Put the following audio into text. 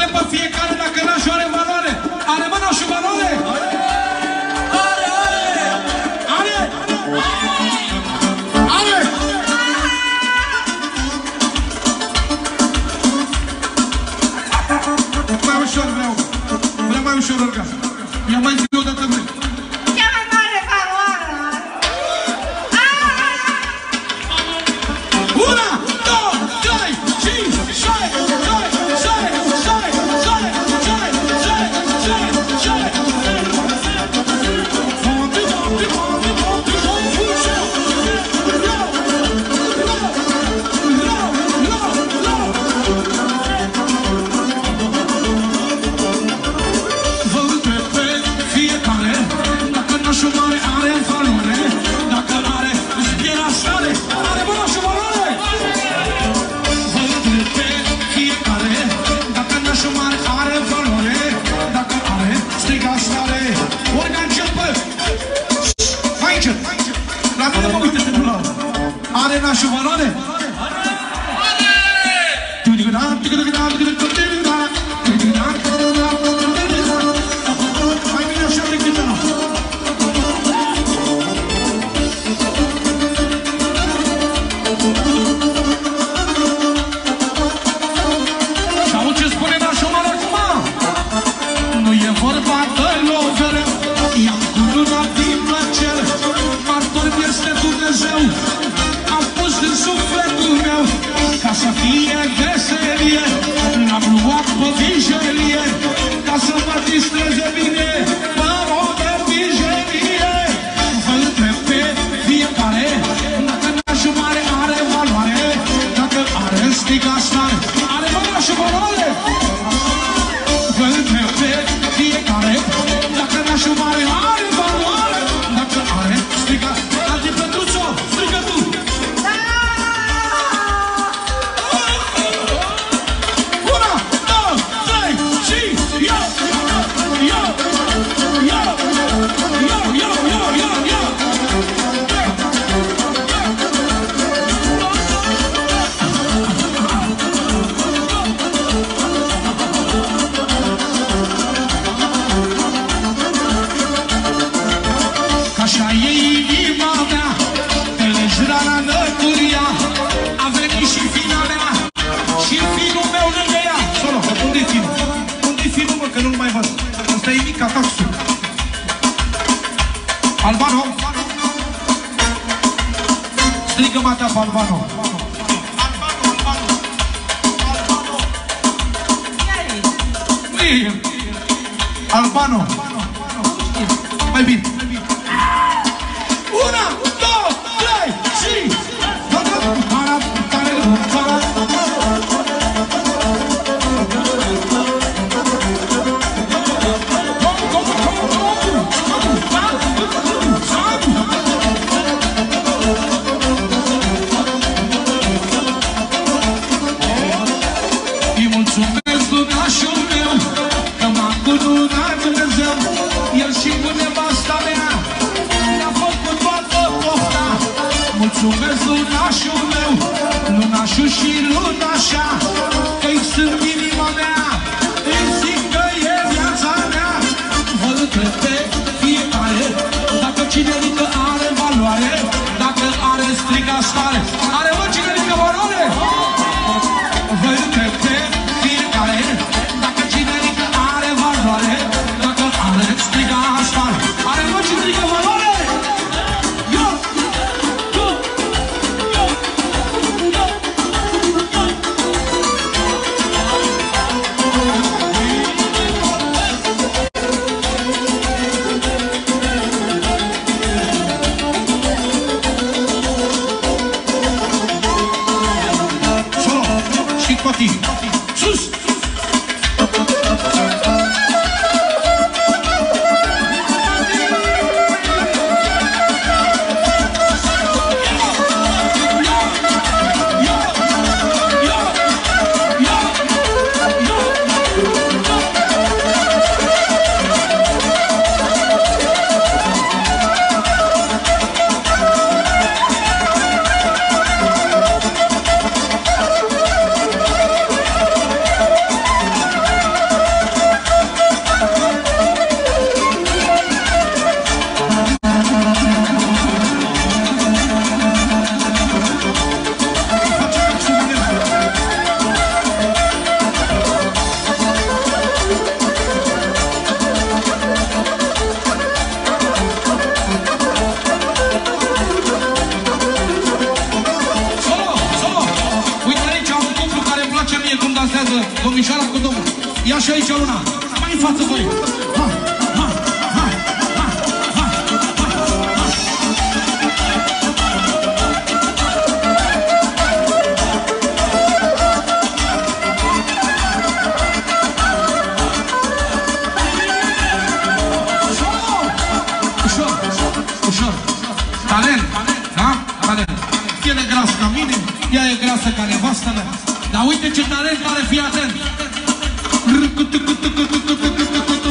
spune pe fiecare dacă nașul are valoare. Are, mă, nașul valoare? Are! Are! Are! Mai ușor vreau mai ușor orgasm. Ia mai zi odată vrei. Cea mai mare valoare are. Una, două, trei, cinci, șase, are nașul valoare? Mai bine așa decât ăla. Și auzi ce spune nașul mare acum? Nu e vorba de lovere, i-am curunat din plăcere, martor este Dumnezeu. Am pus în sufletul meu ca să fie veselie, l-am luat pe vijelie ca să mă distreze bine, mă rog de vijelie. Vă întreb pe fiecare dacă nașul mare are valoare, dacă are stiga stare. Are mă nașul valoare? Vă întreb pe fiecare dacă nașul mare are valoare, dacă are stiga stare. Adi Petruțo, strigă tu! Așa e inima mea, te legi rara năcuria, a venit și fina mea, și finul meu lângă ea. Solo, unde-i finul? Unde-i finul, mă, că nu-l mai văd? Ăsta e mica taxul. Albano? Strigă-mă ta pe Albano. Albano. Mai bine. Una, două, trei, și... Îi mulțumesc lui nașul meu că m-a cununat Dumnezeu, el și cu nevasta mea ne-a făcut toată Luna. Ia și aici, Luna. Mai în față, voi. Hai, hai, hai, hai, hai, hai. Ușor, ușor. Talent, da? Talent. El e gras ca mine, ea e grasă ca nevastă mea. Dar uite ce talent are, fii atent.